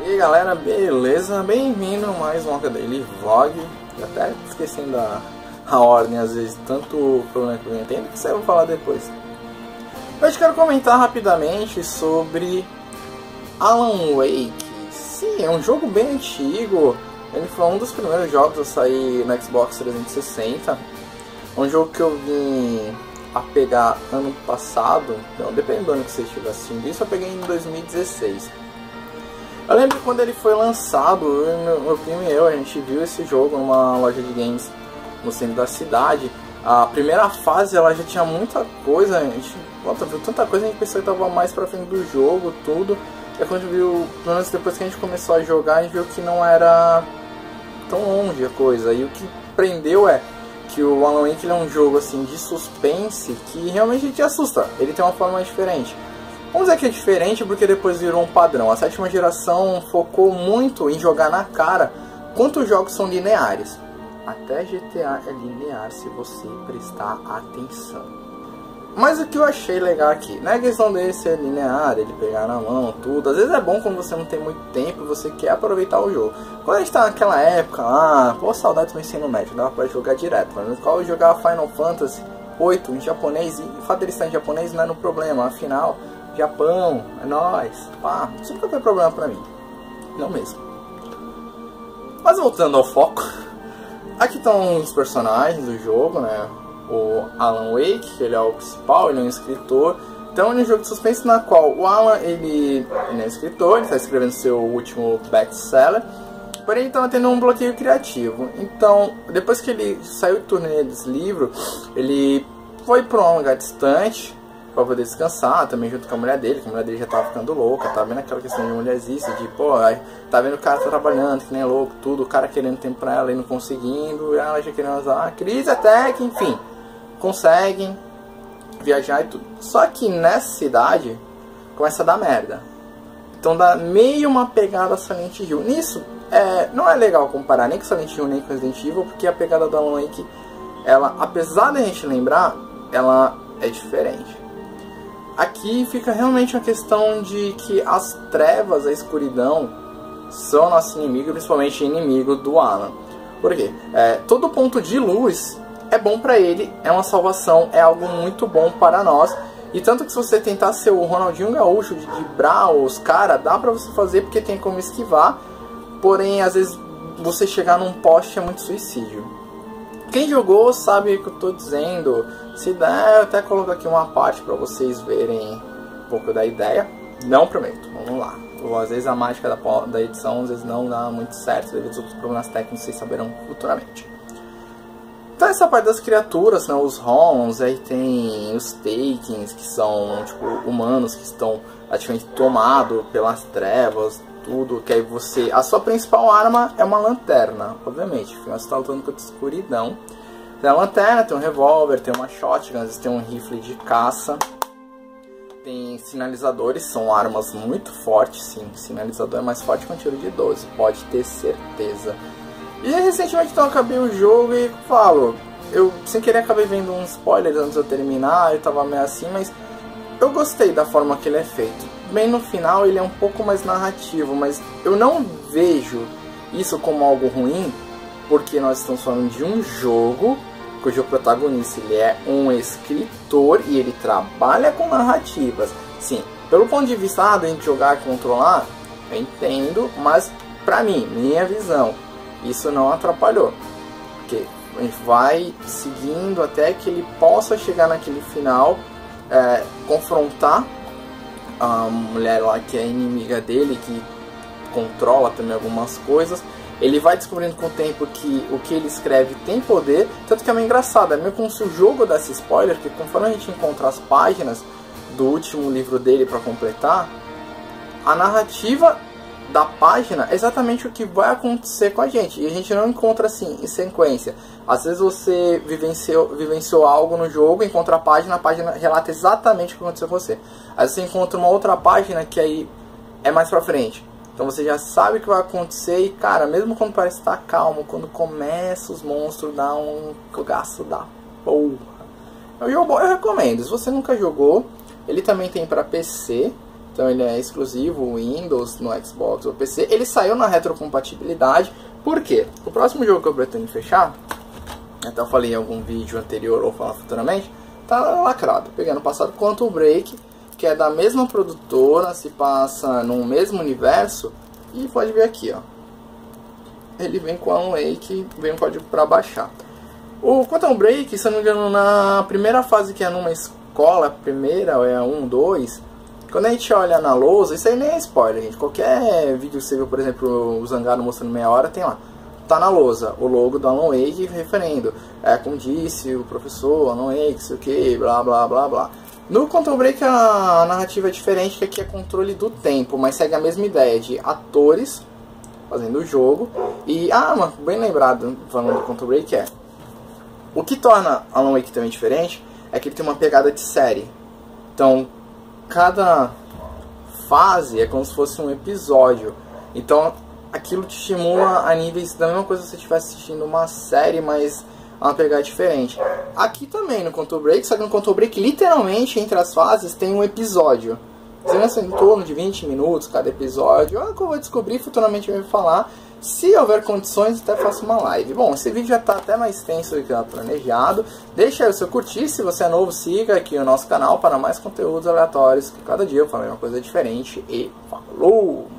E aí galera, beleza? Bem-vindo a mais um Daily Vlog. Até esquecendo a ordem, às vezes, tanto problema que eu tenho, que isso eu vou falar depois. Hoje quero comentar rapidamente sobre Alan Wake. Sim, é um jogo bem antigo. Ele foi um dos primeiros jogos a sair no Xbox 360. Um jogo que eu vim a pegar ano passado, então dependendo do ano que você estiver assistindo isso, eu peguei em 2016. Eu lembro que quando ele foi lançado, meu primo e eu, a gente viu esse jogo numa loja de games no centro da cidade. A primeira fase ela já tinha muita coisa, a gente viu tanta coisa, a gente pensou que estava mais pra frente do jogo, tudo. E quando viu, pelo menos depois que a gente começou a jogar, a gente viu que não era tão longe a coisa. E o que prendeu é que o Alan Wake é um jogo assim de suspense que realmente te assusta. Ele tem uma forma diferente. Vamos dizer que é diferente porque depois virou um padrão. A sétima geração focou muito em jogar na cara quantos jogos são lineares. Até GTA é linear se você prestar atenção. Mas o que eu achei legal aqui, não é questão dele ser linear, ele pegar na mão, tudo. Às vezes é bom quando você não tem muito tempo e você quer aproveitar o jogo. Quando a gente tá naquela época, pô, saudades do ensino médio, dava pra jogar direto. Mas quando eu jogava Final Fantasy 8 em japonês, e o fato dele estar em japonês não era um problema, afinal, Japão, é nóis, pá, isso nunca foi problema pra mim, não mesmo. Mas voltando ao foco, aqui estão os personagens do jogo, né? O Alan Wake, que ele é o principal, ele é um escritor. Então ele é um jogo de suspense na qual o Alan, ele é escritor, ele está escrevendo seu último best-seller, porém ele estava tendo um bloqueio criativo. Então, depois que ele saiu do turnê desse livro, ele foi para um lugar distante para poder descansar, também junto com a mulher dele, que a mulher dele já estava ficando louca, tá vendo aquela questão de mulherzista, de pô, tá vendo o cara tá trabalhando, que nem louco, tudo, o cara querendo tempo pra ela e não conseguindo, e ela já querendo usar a crise até que, enfim, conseguem viajar e tudo. Só que nessa cidade começa a dar merda. Então dá meio uma pegada Silent Hill. Nisso, não é legal comparar nem com Silent Hill nem com Resident Evil, porque a pegada da Alan Wake, ela, apesar da gente lembrar, ela é diferente. Aqui fica realmente uma questão de que as trevas, a escuridão, são nosso inimigo, principalmente inimigo do Alan. Por quê? Todo ponto de luz é bom pra ele, é uma salvação, é algo muito bom para nós. E tanto que se você tentar ser o Ronaldinho Gaúcho, de driblar os caras, dá pra você fazer porque tem como esquivar. Porém, às vezes, você chegar num poste é muito suicídio. Quem jogou sabe o que eu tô dizendo. Se der, eu até coloco aqui uma parte pra vocês verem um pouco da ideia. Não prometo, vamos lá. Às vezes a mágica da edição às vezes não dá muito certo, devido a outros problemas técnicos, vocês saberão futuramente. Então essa parte das criaturas, né, os Rons, aí tem os Takens, que são tipo humanos que estão ativamente tomados pelas trevas, tudo, que aí você... A sua principal arma é uma lanterna, obviamente, afinal você está lutando contra a escuridão. Tem a lanterna, tem um revólver, tem uma shotgun, às vezes tem um rifle de caça. Tem sinalizadores, são armas muito fortes, sim, sinalizador é mais forte que um tiro de 12, pode ter certeza. E recentemente então eu acabei o jogo e falo, eu sem querer acabei vendo uns spoilers antes de eu terminar, eu tava meio assim, mas eu gostei da forma que ele é feito. Bem no final ele é um pouco mais narrativo, mas eu não vejo isso como algo ruim, porque nós estamos falando de um jogo cujo protagonista ele é um escritor e ele trabalha com narrativas. Sim, pelo ponto de vista da gente jogar e controlar, eu entendo, mas pra mim, minha visão, isso não atrapalhou, porque a gente vai seguindo até que ele possa chegar naquele final, confrontar a mulher lá que é inimiga dele, que controla também algumas coisas. Ele vai descobrindo com o tempo que o que ele escreve tem poder, tanto que é meio engraçado, é meio como se o jogo desse spoiler, que conforme a gente encontra as páginas do último livro dele para completar, a narrativa da página é exatamente o que vai acontecer com a gente, e a gente não encontra assim em sequência. Às vezes você vivenciou algo no jogo, encontra a página relata exatamente o que aconteceu com você. Às vezes você encontra uma outra página que aí é mais pra frente. Então você já sabe o que vai acontecer e, cara, mesmo quando parece estar calmo, quando começa os monstros, dá um cagaço da porra. É um jogo bom, eu recomendo. Se você nunca jogou, ele também tem para PC. Então ele é exclusivo Windows, no Xbox ou PC. Ele saiu na retrocompatibilidade. Por quê? O próximo jogo que eu pretendo fechar, até eu falei em algum vídeo anterior ou falar futuramente, tá lacrado. Pegando o passado Quantum Break, que é da mesma produtora, se passa no mesmo universo. E pode ver aqui, ó. Ele vem com Alan Wake, vem um código para baixar. O Quantum Break, se eu não me engano, na primeira fase, que é numa escola, primeira, é 1, 2, quando a gente olha na lousa, isso aí nem é spoiler, gente. Qualquer vídeo que você viu, por exemplo, o Zangado mostrando meia hora, tem lá. Tá na lousa, o logo do Alan Wake referendo. Como disse o professor, Alan Wake, sei o que, blá blá blá blá. No Quantum Break a narrativa é diferente, que aqui é controle do tempo, mas segue a mesma ideia de atores fazendo o jogo. E, mas bem lembrado, falando do Quantum Break, o que torna Alan Wake também diferente é que ele tem uma pegada de série. Então, cada fase é como se fosse um episódio. Então, aquilo te estimula a níveis da mesma coisa que você estivesse assistindo uma série, mas é uma pegada diferente. Aqui também no Quantum Break, só que no Quantum Break, literalmente, entre as fases, tem um episódio. Você vai ser em torno de 20 minutos cada episódio. É o que eu vou descobrir, futuramente eu vou falar. Se houver condições, até faço uma live. Bom, esse vídeo já está até mais extenso do que era planejado. Deixa aí o seu curtir. Se você é novo, siga aqui o nosso canal para mais conteúdos aleatórios. Que cada dia eu falo uma coisa diferente. E falou!